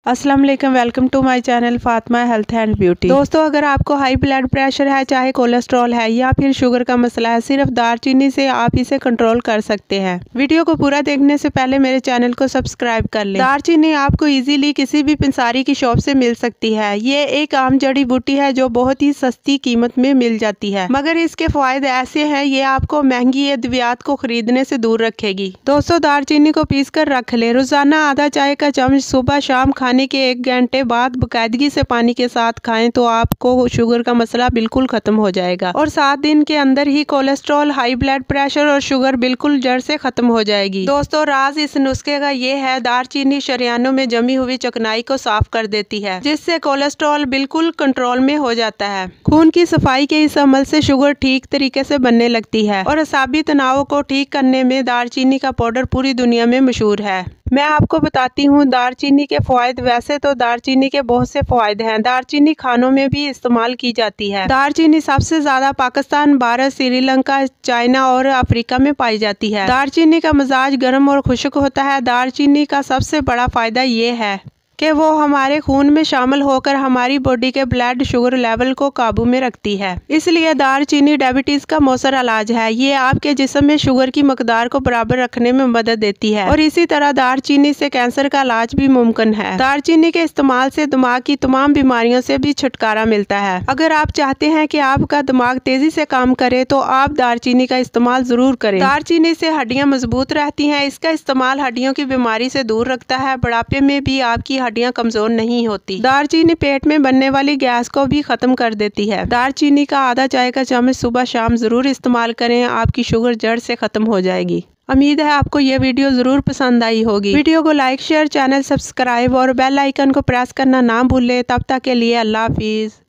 अस्सलाम वालेकुम, welcome to my channel Fatima health and beauty. दोस्तों, अगर आपको हाई ब्लड प्रेशर है, चाहे कोलेस्ट्रॉल है या फिर शुगर का मसला है, सिर्फ दालचीनी से आप इसे कंट्रोल कर सकते हैं। वीडियो को पूरा देखने से पहले मेरे चैनल को सब्सक्राइब कर लें। दालचीनी आपको इजीली किसी भी पंसारी की शॉप से मिल सकती है। ये एक आम जड़ी बूटी है जो बहुत ही सस्ती कीमत में मिल जाती है, मगर इसके फायदे ऐसे हैं, ये आपको महंगी अद्वियात को खरीदने से दूर रखेगी। दोस्तों, दालचीनी को पीस कर रख ले। रोजाना आधा चाय का चम्मच सुबह शाम खाने के 1 घंटे बाद बाकायदगी से पानी के साथ खाएं तो आपको शुगर का मसला बिल्कुल खत्म हो जाएगा और 7 दिन के अंदर ही कोलेस्ट्रॉल, हाई ब्लड प्रेशर और शुगर बिल्कुल जड़ से खत्म हो जाएगी। दोस्तों, राज इस नुस्खे का ये है, दालचीनी शरियानों में जमी हुई चिकनाई को साफ कर देती है, जिससे कोलेस्ट्रॉल बिल्कुल कंट्रोल में हो जाता है। खून की सफाई के इस अमल से शुगर ठीक तरीके से बनने लगती है और असाबी तनाव को ठीक करने में दालचीनी का पाउडर पूरी दुनिया में मशहूर है। मैं आपको बताती हूँ दालचीनी के फायदे। वैसे तो दालचीनी के बहुत से फायदे हैं। दालचीनी खानों में भी इस्तेमाल की जाती है। दालचीनी सबसे ज्यादा पाकिस्तान, भारत, श्रीलंका, चाइना और अफ्रीका में पाई जाती है। दालचीनी का मिजाज गर्म और खुश्क होता है। दालचीनी का सबसे बड़ा फायदा ये है कि वो हमारे खून में शामिल होकर हमारी बॉडी के ब्लड शुगर लेवल को काबू में रखती है। इसलिए दालचीनी डायबिटीज का मौसर इलाज है। ये आपके जिस्म में शुगर की मकदार को बराबर रखने में मदद देती है और इसी तरह दालचीनी से कैंसर का इलाज भी मुमकिन है। दालचीनी के इस्तेमाल से दिमाग की तमाम बीमारियों से भी छुटकारा मिलता है। अगर आप चाहते हैं कि आपका दिमाग तेजी से काम करे तो आप दालचीनी का इस्तेमाल जरूर करें। दालचीनी से हड्डियां मजबूत रहती हैं। इसका इस्तेमाल हड्डियों की बीमारी से दूर रखता है। बुढ़ापे में भी आपकी हड्डियां कमजोर नहीं होती। दालचीनी पेट में बनने वाली गैस को भी खत्म कर देती है। दालचीनी का आधा चाय का चम्मच सुबह शाम जरूर इस्तेमाल करें, आपकी शुगर जड़ से खत्म हो जाएगी। उम्मीद है आपको ये वीडियो जरूर पसंद आई होगी। वीडियो को लाइक, शेयर, चैनल सब्सक्राइब और बेल आइकन को प्रेस करना ना भूलें। तब तक के लिए अल्लाह हाफिज।